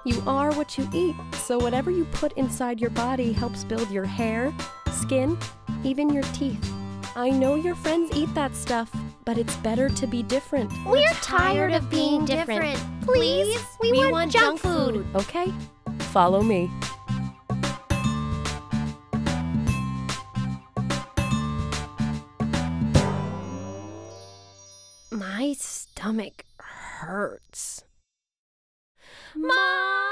You are what you eat, so whatever you put inside your body helps build your hair, skin, even your teeth. I know your friends eat that stuff, but it's better to be different. We're tired of being different. Please, we want junk food. Okay, follow me. My stomach hurts. Mom!